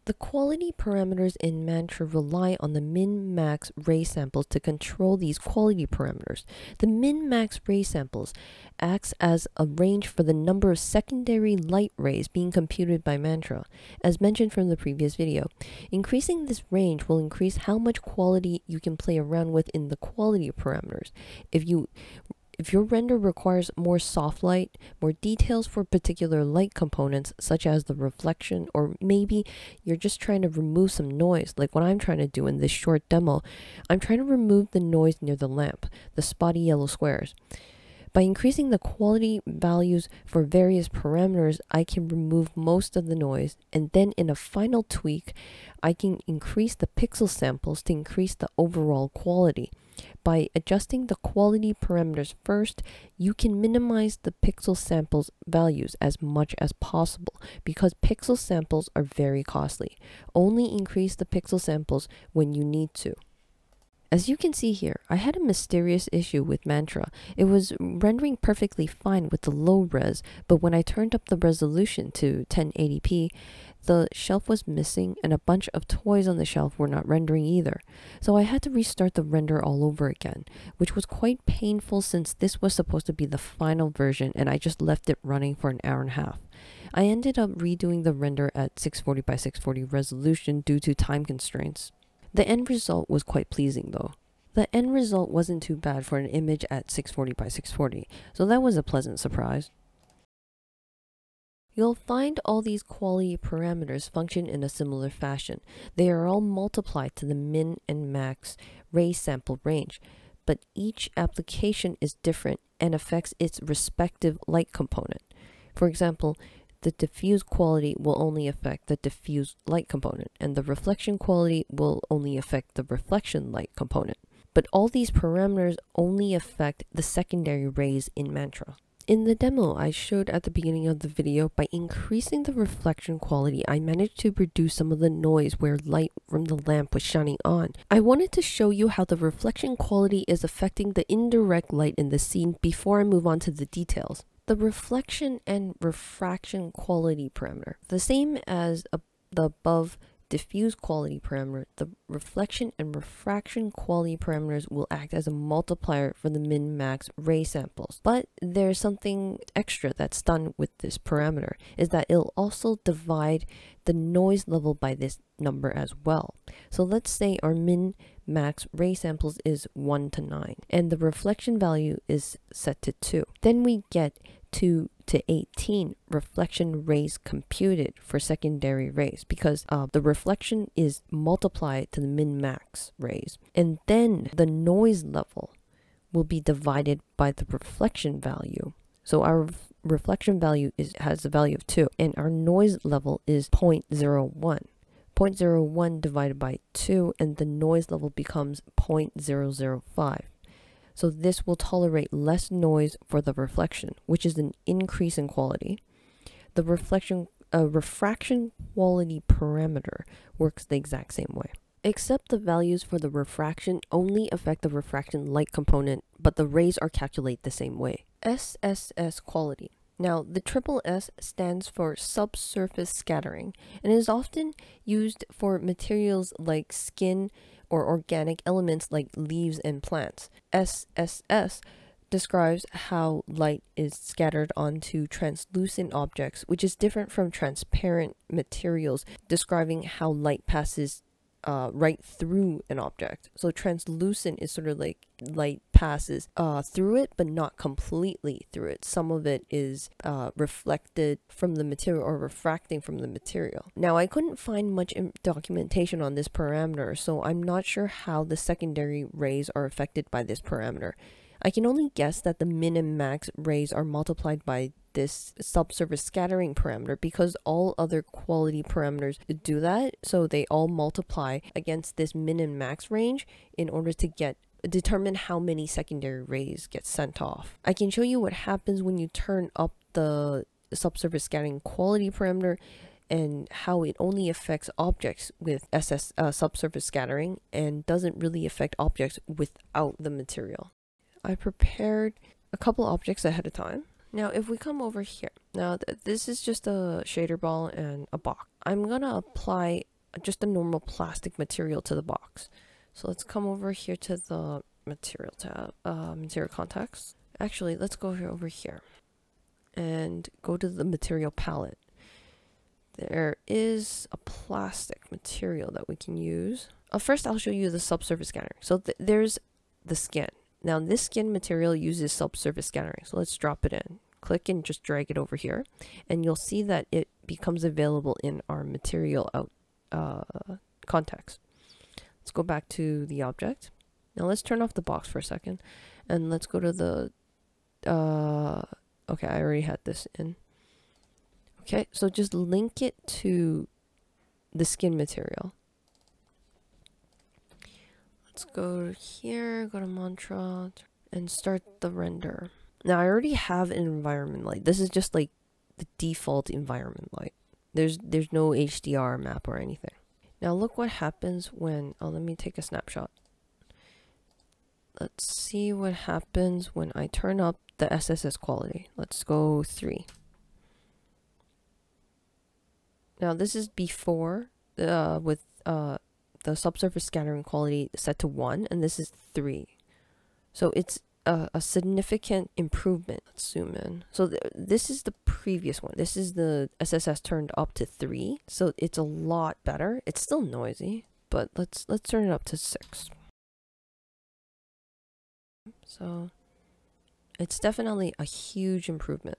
The quality parameters in Mantra rely on the min-max ray samples to control these quality parameters. The min-max ray samples acts as a range for the number of secondary light rays being computed by Mantra, as mentioned from the previous video. Increasing this range will increase how much quality you can play around with in the quality parameters. If your render requires more soft light, more details for particular light components such as the reflection, or maybe you're just trying to remove some noise, like what I'm trying to do in this short demo, I'm trying to remove the noise near the lamp, the spotty yellow squares. By increasing the quality values for various parameters, I can remove most of the noise, and then in a final tweak, I can increase the pixel samples to increase the overall quality. By adjusting the quality parameters first, you can minimize the pixel samples values as much as possible because pixel samples are very costly. Only increase the pixel samples when you need to. As you can see here, I had a mysterious issue with Mantra. It was rendering perfectly fine with the low res, but when I turned up the resolution to 1080p, the shelf was missing and a bunch of toys on the shelf were not rendering either. So I had to restart the render all over again, which was quite painful since this was supposed to be the final version and I just left it running for an hour and a half. I ended up redoing the render at 640 by 640 resolution due to time constraints. The end result was quite pleasing though. The end result wasn't too bad for an image at 640 by 640, so that was a pleasant surprise. You'll find all these quality parameters function in a similar fashion. They are all multiplied to the min and max ray sample range, but each application is different and affects its respective light component. For example, the diffuse quality will only affect the diffuse light component, and the reflection quality will only affect the reflection light component. But all these parameters only affect the secondary rays in Mantra. In the demo I showed at the beginning of the video, by increasing the reflection quality, I managed to reduce some of the noise where light from the lamp was shining on. I wanted to show you how the reflection quality is affecting the indirect light in the scene before I move on to the details. The reflection and refraction quality parameter, the same as the above diffuse quality parameter, the reflection and refraction quality parameters will act as a multiplier for the min-max ray samples. But there's something extra that's done with this parameter, is that it'll also divide the noise level by this number as well. So let's say our min-max ray samples is 1 to 9 and the reflection value is set to 2. Then we get 2 to 18 reflection rays computed for secondary rays because the reflection is multiplied to the min-max rays, and then the noise level will be divided by the reflection value. So our reflection value has a value of 2 and our noise level is 0.01. 0.01 divided by 2 and the noise level becomes 0.005. So this will tolerate less noise for the reflection, which is an increase in quality. The refraction quality parameter works the exact same way, except the values for the refraction only affect the refraction light component, but the rays are calculated the same way. SSS quality. Now, the triple S stands for Subsurface Scattering and is often used for materials like skin or organic elements like leaves and plants. SSS describes how light is scattered onto translucent objects, which is different from transparent materials, describing how light passes right through an object. So translucent is sort of like light passes through it, but not completely through it. Some of it is reflected from the material or refracting from the material. Now, I couldn't find much documentation on this parameter, so I'm not sure how the secondary rays are affected by this parameter. I can only guess that the min and max rays are multiplied by this subsurface scattering parameter because all other quality parameters do that, so they all multiply against this min and max range in order to determine how many secondary rays get sent off. I can show you what happens when you turn up the subsurface scattering quality parameter and how it only affects objects with subsurface scattering and doesn't really affect objects without the material. I prepared a couple objects ahead of time. Now, if we come over here, now this is just a shader ball and a box. I'm gonna apply just a normal plastic material to the box. So let's come over here to the material tab, material context. Actually, let's go over here and go to the material palette. There is a plastic material that we can use. First, I'll show you the subsurface scattering. So there's the skin. Now, this skin material uses subsurface scattering. So let's drop it in. Click and just drag it over here. And you'll see that it becomes available in our material context. Let's go back to the object. Now let's turn off the box for a second. And let's go to the... okay, I already had this in. Okay, so just link it to the skin material. Let's go here, go to mantra, and start the render. Now I already have an environment light. This is just like the default environment light. There's no HDR map or anything. Now look what happens when, let me take a snapshot. Let's see what happens when I turn up the SSS quality. Let's go 3. Now this is before with the subsurface scattering quality set to 1, and this is 3. So it's a significant improvement. Let's zoom in. So this is the previous one. This is the SSS turned up to 3. So it's a lot better. It's still noisy, but let's turn it up to 6. So it's definitely a huge improvement.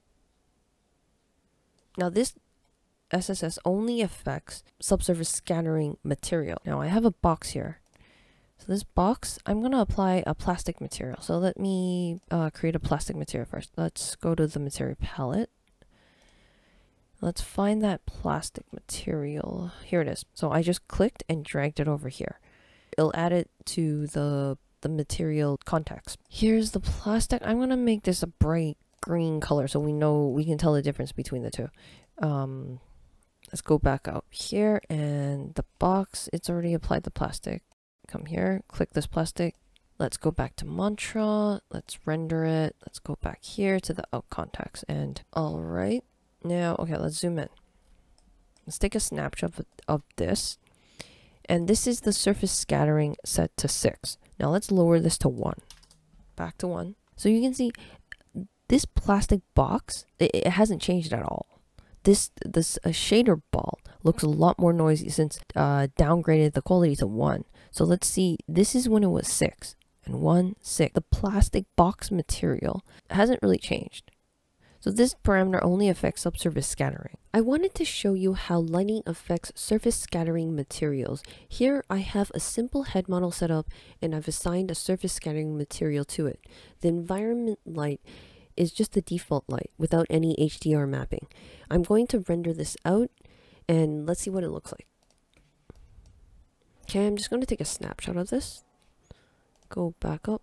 Now this SSS only affects subsurface scattering material. Now I have a box here. So this box, I'm going to apply a plastic material. So let me create a plastic material first. Let's go to the material palette. Let's find that plastic material. Here it is. So I just clicked and dragged it over here. It'll add it to the material context. Here's the plastic. I'm going to make this a bright green color so we can tell the difference between the two. Let's go back out here, and the box, it's already applied the plastic. Come here, click this plastic. Let's go back to mantra. Let's render it. Let's go back here to the out context. And all right, now, okay, let's zoom in. Let's take a snapshot of this. And this is the surface scattering set to 6. Now let's lower this to 1. Back to 1. So you can see this plastic box, it hasn't changed at all. This shader ball looks a lot more noisy since downgraded the quality to 1. So let's see, this is when it was 6 and 1, 6. The plastic box material hasn't really changed. So this parameter only affects subsurface scattering. I wanted to show you how lighting affects surface scattering materials. Here I have a simple head model set up and I've assigned a surface scattering material to it. The environment light is just the default light without any HDR mapping. I'm going to render this out and let's see what it looks like. Okay, I'm just going to take a snapshot of this. Go back up.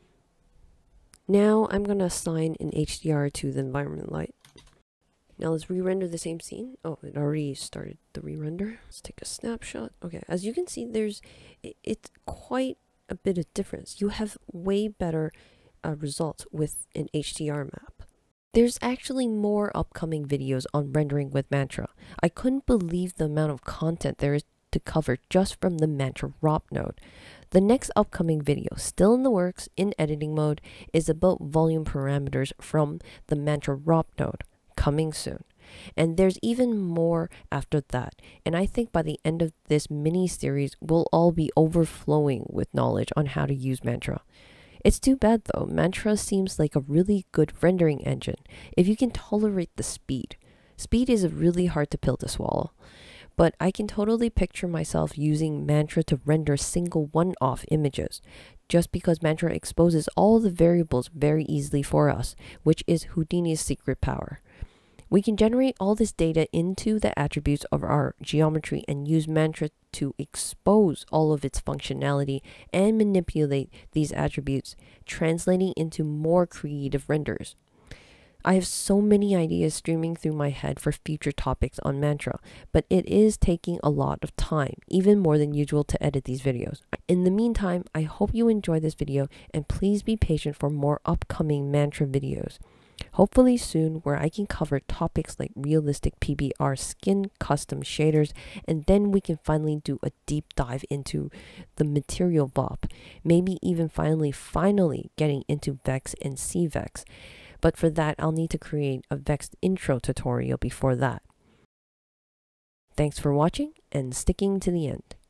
Now I'm going to assign an HDR to the environment light. Now let's re-render the same scene. Oh, it already started the re-render. Let's take a snapshot. Okay, as you can see, it's quite a bit of difference. You have way better results with an HDR map. There's actually more upcoming videos on rendering with Mantra. I couldn't believe the amount of content there is to cover just from the Mantra ROP node. The next upcoming video, still in the works in editing mode, is about volume parameters from the Mantra ROP node, coming soon. And there's even more after that. And I think by the end of this mini series, we'll all be overflowing with knowledge on how to use Mantra. It's too bad though, Mantra seems like a really good rendering engine if you can tolerate the speed. Speed is a really hard pill to swallow. But I can totally picture myself using Mantra to render single one-off images, just because Mantra exposes all the variables very easily for us, which is Houdini's secret power. We can generate all this data into the attributes of our geometry and use Mantra to expose all of its functionality and manipulate these attributes, translating into more creative renders. I have so many ideas streaming through my head for future topics on Mantra, but it is taking a lot of time, even more than usual, to edit these videos. In the meantime, I hope you enjoyed this video and please be patient for more upcoming Mantra videos. Hopefully soon, where I can cover topics like realistic PBR skin custom shaders, and then we can finally do a deep dive into the material VOP, maybe even finally getting into Vex and CVex. But for that, I'll need to create a Vex intro tutorial before that. Thanks for watching and sticking to the end.